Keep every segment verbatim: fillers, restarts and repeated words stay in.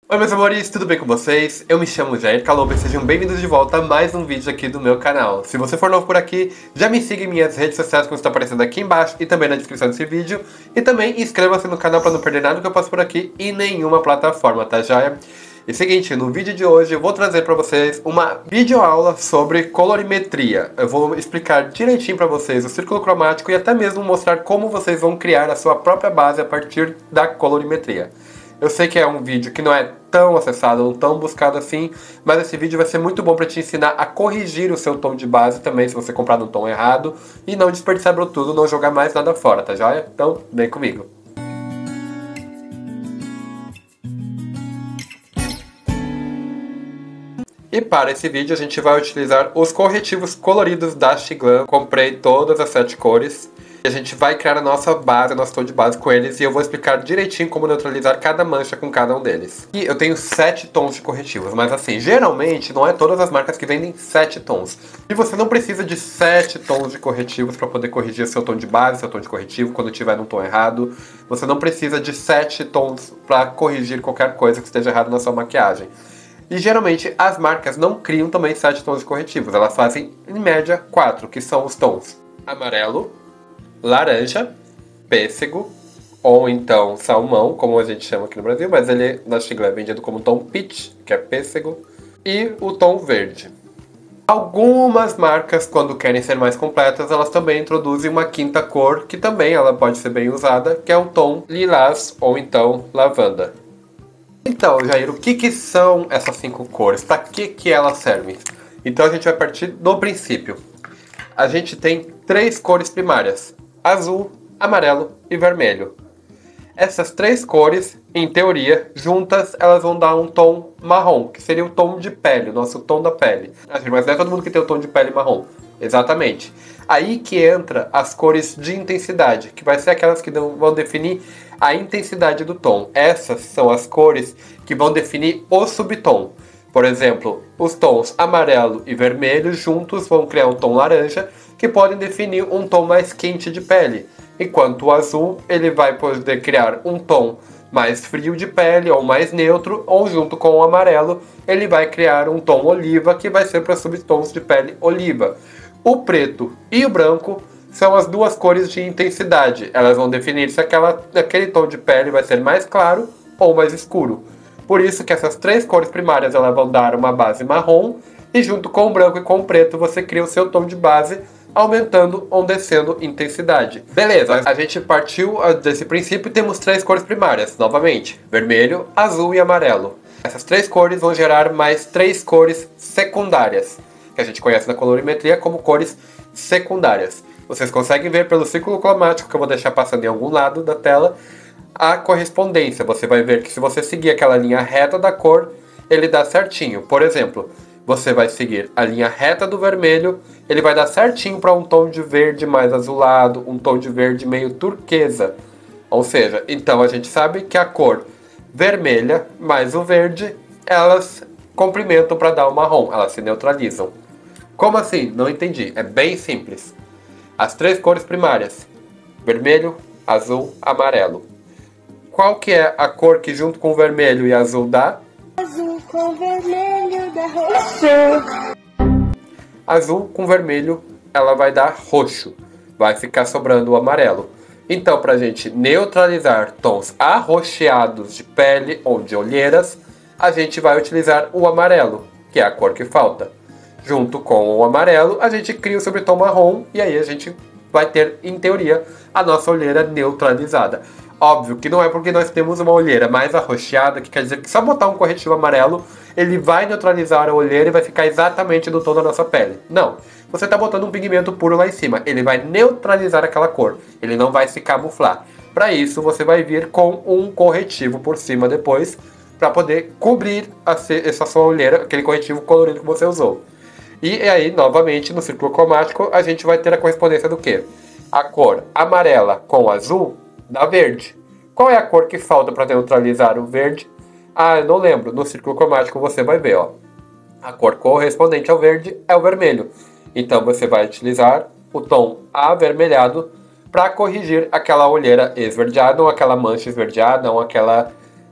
Oi meus amores, tudo bem com vocês? Eu me chamo Jair Calobo e sejam bem-vindos de volta a mais um vídeo aqui do meu canal. Se você for novo por aqui, já me siga em minhas redes sociais como está aparecendo aqui embaixo e também na descrição desse vídeo. E também inscreva-se no canal para não perder nada que eu passo por aqui em nenhuma plataforma, tá joia? E seguinte, no vídeo de hoje eu vou trazer para vocês uma videoaula sobre colorimetria. Eu vou explicar direitinho para vocês o círculo cromático e até mesmo mostrar como vocês vão criar a sua própria base a partir da colorimetria. Eu sei que é um vídeo que não é tão acessado ou tão buscado assim, mas esse vídeo vai ser muito bom para te ensinar a corrigir o seu tom de base também, se você comprar no tom errado, e não desperdiçar tudo, não jogar mais nada fora, tá joia? Então, vem comigo. E para esse vídeo a gente vai utilizar os corretivos coloridos da Shiglam. Comprei todas as sete cores. E a gente vai criar a nossa base, nosso tom de base com eles. E eu vou explicar direitinho como neutralizar cada mancha com cada um deles. E eu tenho sete tons de corretivos. Mas assim, geralmente não é todas as marcas que vendem sete tons. E você não precisa de sete tons de corretivos para poder corrigir seu tom de base, seu tom de corretivo, quando estiver num tom errado. Você não precisa de sete tons para corrigir qualquer coisa que esteja errado na sua maquiagem. E geralmente as marcas não criam também sete tons de corretivos. Elas fazem, em média, quatro, que são os tons amarelo, laranja, pêssego, ou então salmão, como a gente chama aqui no Brasil, mas ele na Shiglam é vendido como tom peach, que é pêssego, e o tom verde. Algumas marcas, quando querem ser mais completas, elas também introduzem uma quinta cor, que também ela pode ser bem usada, que é o tom lilás, ou então lavanda. Então, Jair, o que, que são essas cinco cores? Para que, que elas servem? Então a gente vai partir do princípio. A gente tem três cores primárias: azul, amarelo e vermelho. Essas três cores, em teoria, juntas, elas vão dar um tom marrom, que seria o tom de pele, o nosso tom da pele. Mas não é todo mundo que tem o tom de pele marrom. Exatamente. Aí que entra as cores de intensidade, que vai ser aquelas que vão definir a intensidade do tom. Essas são as cores que vão definir o subtom. Por exemplo, os tons amarelo e vermelho juntos vão criar um tom laranja, que podem definir um tom mais quente de pele. Enquanto o azul, ele vai poder criar um tom mais frio de pele ou mais neutro, ou junto com o amarelo, ele vai criar um tom oliva, que vai ser para subtons de pele oliva. O preto e o branco são as duas cores de intensidade. Elas vão definir se aquela, aquele tom de pele vai ser mais claro ou mais escuro. Por isso que essas três cores primárias elas vão dar uma base marrom, e junto com o branco e com o preto você cria o seu tom de base, aumentando ou descendo intensidade. Beleza, a gente partiu desse princípio e temos três cores primárias, novamente: vermelho, azul e amarelo. Essas três cores vão gerar mais três cores secundárias, que a gente conhece na colorimetria como cores secundárias. Vocês conseguem ver pelo círculo cromático, que eu vou deixar passando em algum lado da tela, a correspondência. Você vai ver que se você seguir aquela linha reta da cor, ele dá certinho. Por exemplo, você vai seguir a linha reta do vermelho, ele vai dar certinho para um tom de verde mais azulado, um tom de verde meio turquesa. Ou seja, então a gente sabe que a cor vermelha mais o verde, elas complementam para dar o marrom, elas se neutralizam. Como assim? Não entendi. É bem simples. As três cores primárias: vermelho, azul, amarelo. Qual que é a cor que junto com o vermelho e azul dá? Azul com vermelho dá roxo. Azul com vermelho, ela vai dar roxo. Vai ficar sobrando o amarelo. Então, para a gente neutralizar tons arroxeados de pele ou de olheiras, a gente vai utilizar o amarelo, que é a cor que falta. Junto com o amarelo, a gente cria o sobretom marrom, e aí a gente vai ter, em teoria, a nossa olheira neutralizada. Óbvio que não é porque nós temos uma olheira mais arroxeada, que quer dizer que só botar um corretivo amarelo, ele vai neutralizar a olheira e vai ficar exatamente do tom da nossa pele. Não. Você está botando um pigmento puro lá em cima, ele vai neutralizar aquela cor, ele não vai se camuflar. Para isso, você vai vir com um corretivo por cima depois, para poder cobrir a, essa sua olheira, aquele corretivo colorido que você usou. E aí, novamente, no círculo cromático, a gente vai ter a correspondência do quê? A cor amarela com azul dá verde. Qual é a cor que falta para neutralizar o verde? Ah, eu não lembro. No círculo cromático você vai ver, ó. A cor correspondente ao verde é o vermelho. Então você vai utilizar o tom avermelhado para corrigir aquela olheira esverdeada, ou aquela mancha esverdeada, ou aquela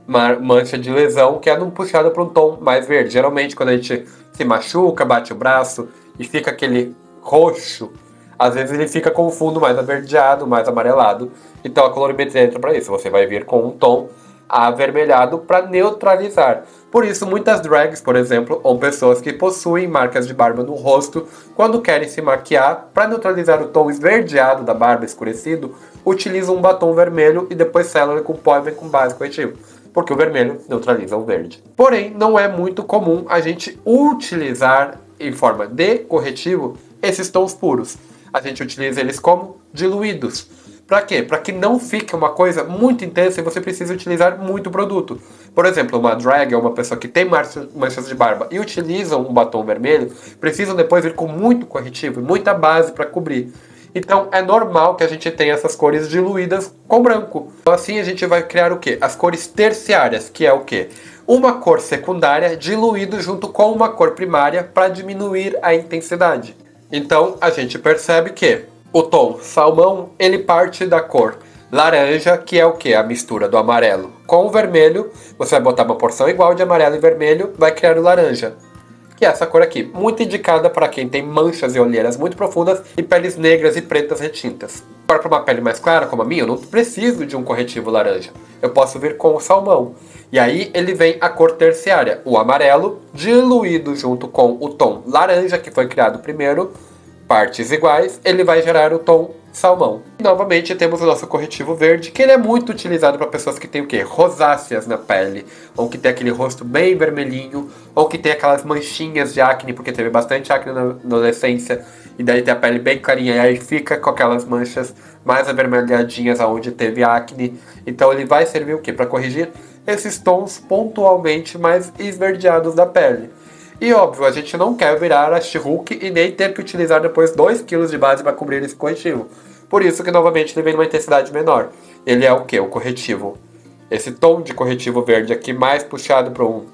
mancha de lesão, que é num puxado para um tom mais verde. Geralmente quando a gente se machuca, bate o braço e fica aquele roxo, às vezes ele fica com o fundo mais averdeado, mais amarelado. Então a colorimetria entra para isso. Você vai vir com um tom avermelhado para neutralizar. Por isso muitas drags, por exemplo, ou pessoas que possuem marcas de barba no rosto, quando querem se maquiar, para neutralizar o tom esverdeado da barba escurecido, utilizam um batom vermelho e depois selam com pó e com base corretivo, porque o vermelho neutraliza o verde. Porém, não é muito comum a gente utilizar em forma de corretivo esses tons puros. A gente utiliza eles como diluídos. Para quê? Para que não fique uma coisa muito intensa e você precisa utilizar muito produto. Por exemplo, uma drag ou uma pessoa que tem manchas de barba e utiliza um batom vermelho, precisam depois vir com muito corretivo e muita base para cobrir. Então é normal que a gente tenha essas cores diluídas com branco. Então, assim a gente vai criar o quê? As cores terciárias, que é o quê? Uma cor secundária diluído junto com uma cor primária para diminuir a intensidade. Então a gente percebe que o tom salmão, ele parte da cor laranja, que é o que? A mistura do amarelo com o vermelho. Você vai botar uma porção igual de amarelo e vermelho, vai criar o laranja, que é essa cor aqui, muito indicada para quem tem manchas e olheiras muito profundas e peles negras e pretas retintas. Agora, para uma pele mais clara como a minha, eu não preciso de um corretivo laranja. Eu posso vir com o salmão. E aí ele vem a cor terciária, o amarelo, diluído junto com o tom laranja, que foi criado primeiro, partes iguais, ele vai gerar o tom salmão. E novamente temos o nosso corretivo verde, que ele é muito utilizado para pessoas que têm o quê? Rosáceas na pele, ou que tem aquele rosto bem vermelhinho, ou que tem aquelas manchinhas de acne, porque teve bastante acne na adolescência, e daí tem a pele bem clarinha, e aí fica com aquelas manchas mais avermelhadinhas aonde teve acne. Então ele vai servir o quê? Para corrigir esses tons pontualmente mais esverdeados da pele. E óbvio, a gente não quer virar a She-Hulk e nem ter que utilizar depois dois quilos de base para cobrir esse corretivo. Por isso que novamente ele vem numa intensidade menor. Ele é o que? O corretivo. Esse tom de corretivo verde aqui mais puxado para um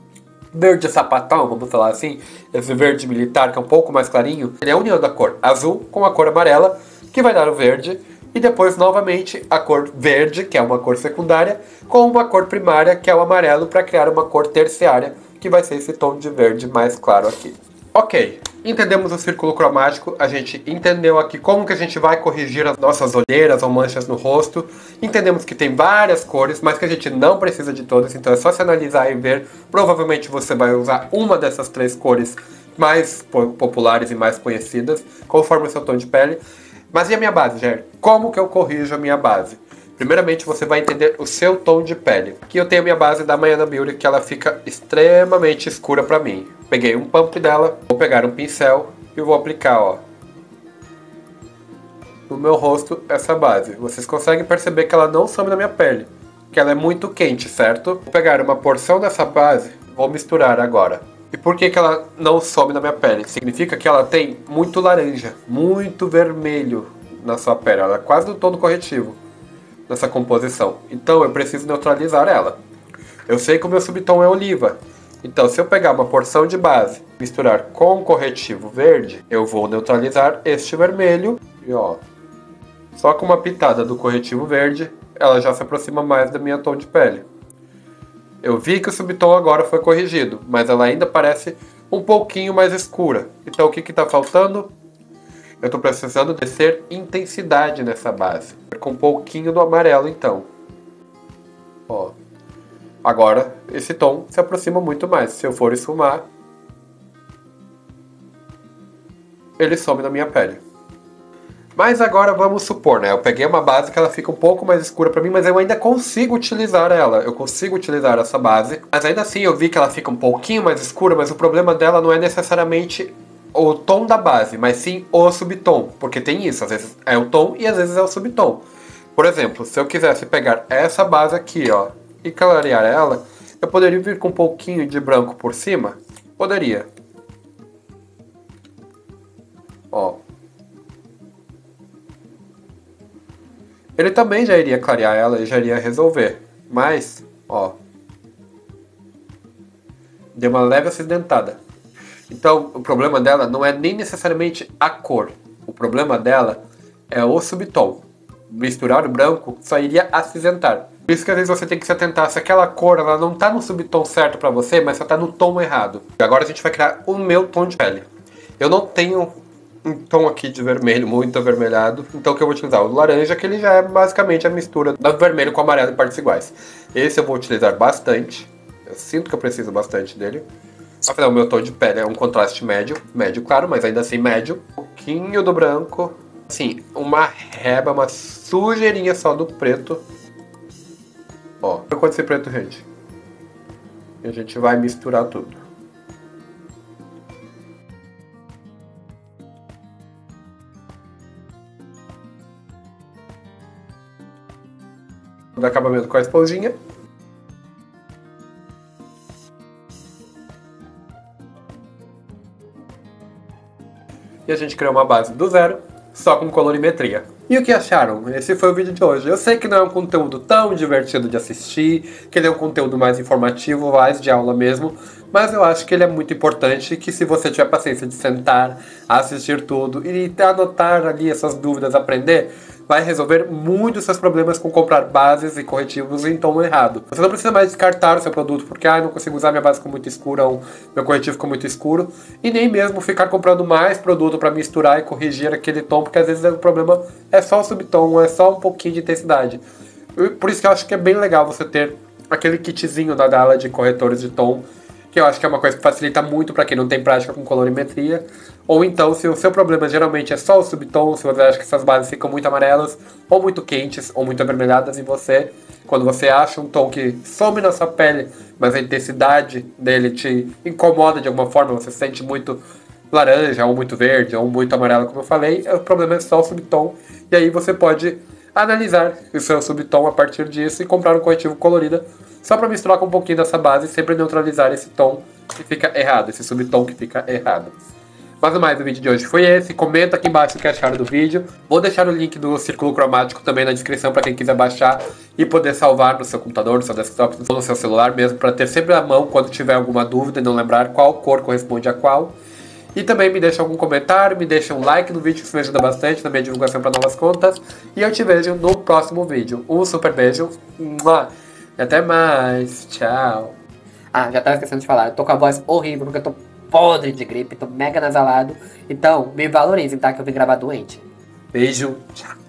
verde sapatão, vamos falar assim. Esse verde militar que é um pouco mais clarinho. Ele é a união da cor azul com a cor amarela, que vai dar o verde. E depois novamente a cor verde, que é uma cor secundária, com uma cor primária, que é o amarelo, para criar uma cor terciária, que vai ser esse tom de verde mais claro aqui. Ok, entendemos o círculo cromático, a gente entendeu aqui como que a gente vai corrigir as nossas olheiras ou manchas no rosto, entendemos que tem várias cores, mas que a gente não precisa de todas, então é só se analisar e ver. Provavelmente você vai usar uma dessas três cores mais populares e mais conhecidas, conforme o seu tom de pele. Mas e a minha base, Jair? Como que eu corrijo a minha base? Primeiramente você vai entender o seu tom de pele. Aqui eu tenho a minha base da Maiana Beauty, que ela fica extremamente escura pra mim. Peguei um pump dela, vou pegar um pincel e vou aplicar, ó, no meu rosto essa base. Vocês conseguem perceber que ela não some na minha pele, que ela é muito quente, certo? Vou pegar uma porção dessa base, vou misturar agora. E por que que ela não some na minha pele? Significa que ela tem muito laranja, muito vermelho na sua pele. Ela é quase do tom do corretivo nessa composição. Então eu preciso neutralizar ela. Eu sei que o meu subtom é oliva. Então se eu pegar uma porção de base, misturar com corretivo verde, eu vou neutralizar este vermelho. E ó, só com uma pitada do corretivo verde, ela já se aproxima mais da minha tom de pele. Eu vi que o subtom agora foi corrigido, mas ela ainda parece um pouquinho mais escura. Então o que está faltando? Eu estou precisando descer intensidade nessa base. Com um pouquinho do amarelo então. Ó. Agora esse tom se aproxima muito mais. Se eu for esfumar, ele some na minha pele. Mas agora vamos supor, né? Eu peguei uma base que ela fica um pouco mais escura pra mim, mas eu ainda consigo utilizar ela. Eu consigo utilizar essa base. Mas ainda assim eu vi que ela fica um pouquinho mais escura, mas o problema dela não é necessariamente o tom da base, mas sim o subtom. Porque tem isso, às vezes é o tom e às vezes é o subtom. Por exemplo, se eu quisesse pegar essa base aqui, ó, e clarear ela, eu poderia vir com um pouquinho de branco por cima? Poderia. Ó. Ele também já iria clarear ela e já iria resolver. Mas, ó, deu uma leve acidentada. Então, o problema dela não é nem necessariamente a cor. O problema dela é o subtom. Misturar o branco só iria acinzentar. Por isso que às vezes você tem que se atentar se aquela cor ela não tá no subtom certo pra você, mas só tá no tom errado. E agora a gente vai criar o meu tom de pele. Eu não tenho um tom aqui de vermelho muito avermelhado, então o que eu vou utilizar? O laranja, que ele já é basicamente a mistura do vermelho com o amarelo em partes iguais. Esse eu vou utilizar bastante, eu sinto que eu preciso bastante dele. Afinal, o meu tom de pele é um contraste médio, médio claro, mas ainda assim médio. Um pouquinho do branco, assim, uma reba, uma sujeirinha só do preto. Ó, olha quanto esse preto rende. E a gente vai misturar tudo. Do acabamento com a esponjinha. E a gente criou uma base do zero, só com colorimetria. E o que acharam? Esse foi o vídeo de hoje. Eu sei que não é um conteúdo tão divertido de assistir, que ele é um conteúdo mais informativo, mais de aula mesmo, mas eu acho que ele é muito importante, que se você tiver paciência de sentar, assistir tudo e anotar ali essas dúvidas, aprender, vai resolver muito os seus problemas com comprar bases e corretivos em tom errado. Você não precisa mais descartar o seu produto porque ah, não consigo usar minha base ficou muito escura ou meu corretivo ficou muito escuro, e nem mesmo ficar comprando mais produto para misturar e corrigir aquele tom, porque às vezes o problema é só o subtom, é só um pouquinho de intensidade. Por isso que eu acho que é bem legal você ter aquele kitzinho da Dala de corretores de tom, que eu acho que é uma coisa que facilita muito para quem não tem prática com colorimetria. Ou então, se o seu problema geralmente é só o subtom, se você acha que essas bases ficam muito amarelas, ou muito quentes, ou muito avermelhadas, e você, quando você acha um tom que some na sua pele, mas a intensidade dele te incomoda de alguma forma, você se sente muito laranja, ou muito verde, ou muito amarelo, como eu falei, o problema é só o subtom, e aí você pode analisar o seu subtom a partir disso e comprar um corretivo colorido, só para misturar com um pouquinho dessa base e sempre neutralizar esse tom que fica errado, esse subtom que fica errado. Mas no mais, o vídeo de hoje foi esse. Comenta aqui embaixo o que acharam do vídeo. Vou deixar o link do círculo cromático também na descrição para quem quiser baixar e poder salvar no seu computador, no seu desktop ou no seu celular mesmo, para ter sempre à mão quando tiver alguma dúvida e não lembrar qual cor corresponde a qual. E também me deixa algum comentário, me deixa um like no vídeo, que isso me ajuda bastante na minha divulgação para novas contas. E eu te vejo no próximo vídeo. Um super beijo. E até mais. Tchau. Ah, já tava esquecendo de falar. Eu tô com a voz horrível porque eu tô podre de gripe, tô mega nasalado. Então, me valorizem, tá? Que eu vim gravar doente. Beijo. Tchau.